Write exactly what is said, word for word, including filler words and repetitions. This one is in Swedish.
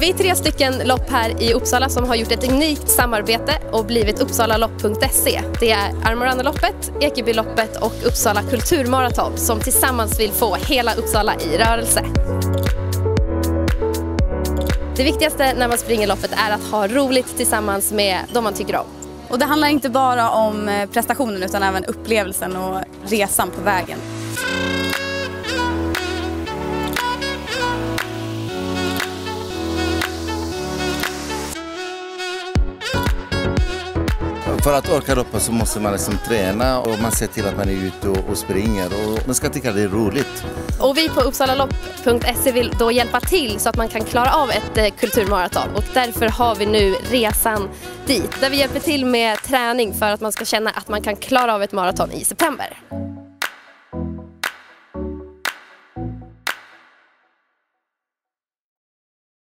är tre stycken lopp här i Uppsala som har gjort ett unikt samarbete och blivit uppsalalopp punkt se. Det är Armorandaloppet, Ekebyloppet och Uppsala kulturmaraton som tillsammans vill få hela Uppsala i rörelse. Det viktigaste när man springer loppet är att ha roligt tillsammans med de man tycker om. Och det handlar inte bara om prestationen utan även upplevelsen och resan på vägen. För att orka loppet så måste man liksom träna och man ser till att man är ute och, och springer och man ska tycka det är roligt. Och vi på uppsalalopp punkt se vill då hjälpa till så att man kan klara av ett eh, kulturmaraton och därför har vi nu resan dit där vi hjälper till med träning för att man ska känna att man kan klara av ett maraton i september.